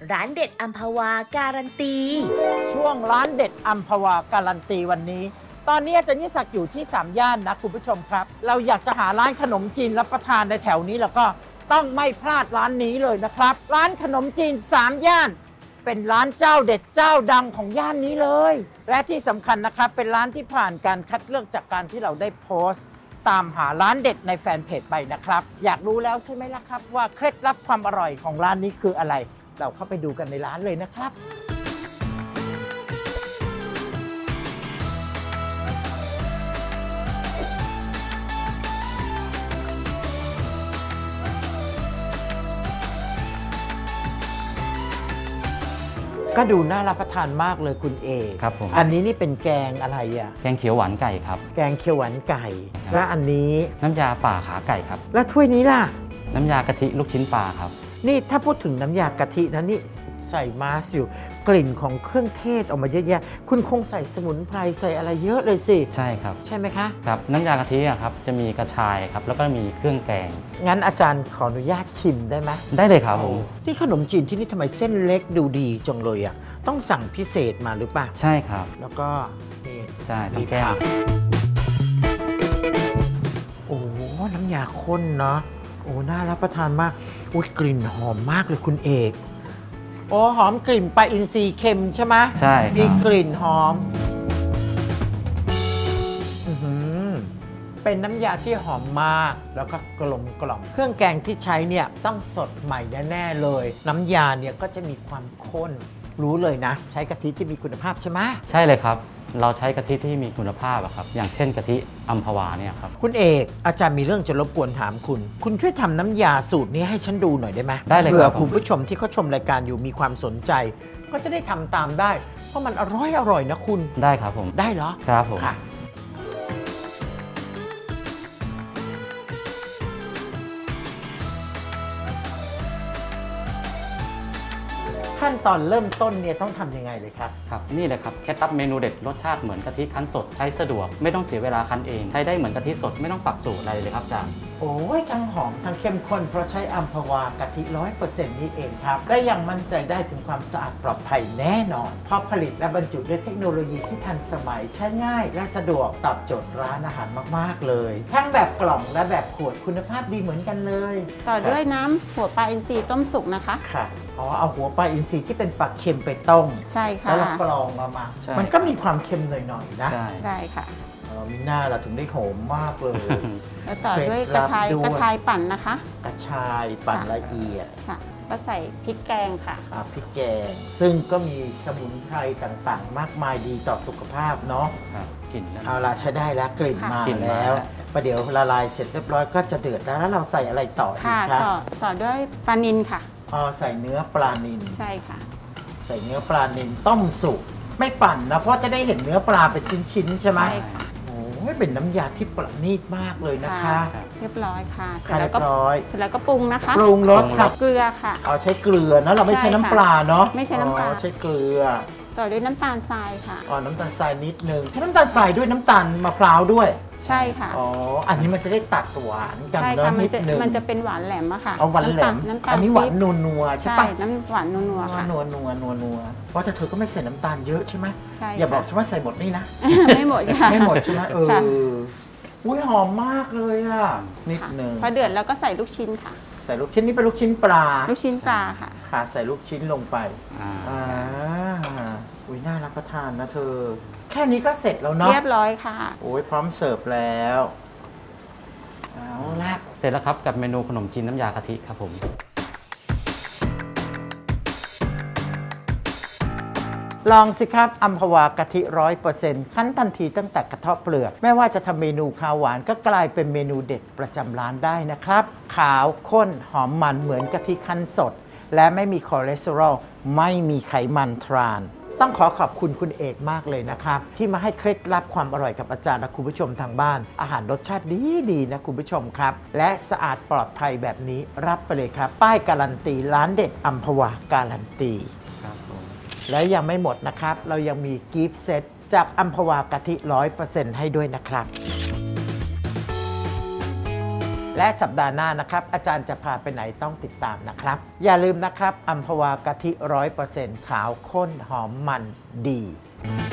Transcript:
ร้านเด็ดอัมพวาการันตีช่วงร้านเด็ดอัมพวาการันตีวันนี้ตอนนี้อาจารย์ยิ่งศักดิ์อยู่ที่3ย่านนะคุณผู้ชมครับเราอยากจะหาร้านขนมจีนรับประทานในแถวนี้แล้วก็ต้องไม่พลาดร้านนี้เลยนะครับร้านขนมจีน3ย่านเป็นร้านเจ้าเด็ดเจ้าดังของย่านนี้เลยและที่สำคัญนะครับเป็นร้านที่ผ่านการคัดเลือกจากการที่เราได้โพสต์ตามหาร้านเด็ดในแฟนเพจไปนะครับอยากรู้แล้วใช่ไหมล่ะครับว่าเคล็ดลับความอร่อยของร้านนี้คืออะไรเราเข้าไปดูกันในร้านเลยนะครับก็ดูน่ารับประทานมากเลยคุณเอครับผมอันนี้นี่เป็นแกงอะไรอ่ะแกงเขียวหวานไก่ครับแกงเขียวหวานไก่และอันนี้น้ำยาป่าขาไก่ครับและถ้วยนี้ล่ะน้ำยากะทิลูกชิ้นปลาครับนี่ถ้าพูดถึงน้ำยากะทินะนี่ใส่มาสอยู่กลิ่นของเครื่องเทศออกมาเยอะแยะคุณคงใส่สมุนไพรใส่อะไรเยอะเลยสิใช่ครับใช่ไหมคะครับน้ำยากะทิครับจะมีกระชายครับแล้วก็มีเครื่องแกงงั้นอาจารย์ขออนุญาตชิมได้ไหมได้เลยครับผมนี่ขนมจีนที่นี่ทำไมเส้นเล็กดูดีจังเลยอ่ะต้องสั่งพิเศษมาหรือเปล่าใช่ครับแล้วก็นี่ใช่มีแก้วโอ้น้ำยาข้นเนาะโอ้น่ารับประทานมากอุ้ยกลิ่นหอมมากเลยคุณเอกโอ้หอมกลิ่นปลาอินทรีย์เค็มใช่ไหมใช่มีกลิ่นหอมเป็นน้ำยาที่หอมมากแล้วก็กลมกล่อมเครื่องแกงที่ใช้เนี่ยต้องสดใหม่แน่ๆเลยน้ำยาเนี่ยก็จะมีความข้นรู้เลยนะใช้กะทิที่มีคุณภาพใช่ไหมใช่เลยครับเราใช้กะทิที่มีคุณภาพครับอย่างเช่นกะทิอัมพวาเนี่ยครับคุณเอกอาจารย์มีเรื่องจะรบกวนถามคุณช่วยทำน้ำยาสูตรนี้ให้ฉันดูหน่อยได้ไหมได้เลยครับเผื่อคุณผู้ชมที่เขาชมรายการอยู่มีความสนใจก็จะได้ทำตามได้เพราะมันอร่อยนะคุณได้ครับผมได้เหรอครับผมค่ะขั้นตอนเริ่มต้นเนี่ยต้องทำยังไงเลยครับครับนี่เลยครับเคล็ดลับเมนูเด็ดรสชาติเหมือนกะทิคั้นสดใช้สะดวกไม่ต้องเสียเวลาคั้นเองใช้ได้เหมือนกะทิสดไม่ต้องปรับสูตรอะไรเลยครับอาจารย์โอ้ยทั้งหอมทั้งเข้มข้นเพราะใช้อัมพวากะทิ 100% นี่เองครับและยังมั่นใจได้ถึงความสะอาดปลอดภัยแน่นอนเพราะผลิตและบรรจุด้วยเทคโนโลยีที่ทันสมัยใช้ง่ายและสะดวกตอบโจทย์ร้านอาหารมากๆเลยทั้งแบบกล่องและแบบขวดคุณภาพดีเหมือนกันเลยต่อด้วยน้ำหัวปลาอินทรีต้มสุกนะคะค่ะอ๋อเอาหัวปลาอินทรีที่เป็นปลาเค็มไปต้มใช่ค่ะแล้วเรากรองมามันก็มีความเค็มหน่อยๆนะได้ค่ะมีหน้าเราถึงได้หอมมากเลยแล้วต่อด้วยกระชายปั่นนะคะกระชายปั่นละเอียดค่ะก็ใส่พริกแกงค่ะพริกแกงซึ่งก็มีสมุนไพรต่างๆมากมายดีต่อสุขภาพเนาะกลิ่นแล้วเอาละใช้ได้แล้วกลิ่นมาแล้วประเดี๋ยวละลายเสร็จเรียบร้อยก็จะเดือดแล้วเราใส่อะไรต่ออีกครับต่อด้วยปลานิลค่ะใส่เนื้อปลานิลใช่ค่ะใส่เนื้อปลานิลต้มสุกไม่ปั่นนะเพราะจะได้เห็นเนื้อปลาเป็นชิ้นๆใช่ไหมใช่ค่ะโอ้ยเป็นน้ำยาที่ประณีตมากเลยนะคะเรียบร้อยค่ะเสร็จแล้วก็ปรุงนะคะปรุงรสค่ะเกลือค่ะใช้เกลือนะเราไม่ใช้น้ำปลาเนาะไม่ใช้น้ำปลาใช้เกลือต่อด้วยน้ำตาลทรายค่ะน้ำตาลทรายนิดนึงใช้น้ำตาลทรายด้วยน้ำตาลมะพร้าวด้วยใช่ค่ะอันนี้มันจะได้ตัดหวานกันเนาะนิดนึงมันจะเป็นหวานแหลมอะค่ะหวานแหลมอันนี้หวานนัวใช่ปะน้ำหวานนัวค่ะนัวเพราะเธอก็ไม่ใส่น้ำตาลเยอะใช่ไหมใช่อย่าบอกฉันว่าใส่หมดนี่นะไม่หมดค่ะไม่หมดใช่ไหมอุ้ยหอมมากเลยอ่ะนิดนึงพอเดือดแล้วก็ใส่ลูกชิ้นค่ะใส่ลูกชิ้นนี่เป็นลูกชิ้นปลาลูกชิ้นปลาค่ะใส่ลูกชิ้นลงไปอุ้ยน่ารับประทานนะเธอแค่นี้ก็เสร็จแล้วเนาะเรียบร้อยค่ะโอ้ยพร้อมเสิร์ฟแล้วเอาละเสร็จแล้วครับกับเมนูขนมจีนน้ำยากะทิครับผมลองสิครับอัมพวากะทิ 100% คั้นทันทีตั้งแต่กระเทาะเปลือกไม่ว่าจะทำเมนูข้าวหวานก็กลายเป็นเมนูเด็ดประจำร้านได้นะครับขาวข้นหอมมันเหมือนกะทิคั้นสดและไม่มีคอเลสเตอรอลไม่มีไขมันทรานต้องขอบคุณคุณเอกมากเลยนะครับที่มาให้เคล็ดลับความอร่อยกับอาจารย์และคุณผู้ชมทางบ้านอาหารรสชาติดีนะคุณผู้ชมครับและสะอาดปลอดภัยแบบนี้รับไปเลยครับป้ายการันตีร้านเด็ดอัมพวาการันตีและยังไม่หมดนะครับเรายังมีกิฟต์เซตจากอัมพวากะทิ 100% ให้ด้วยนะครับและสัปดาห์หน้านะครับอาจารย์จะพาไปไหนต้องติดตามนะครับอย่าลืมนะครับอัมพวากะทิ 100% ขาวข้นหอมมันดี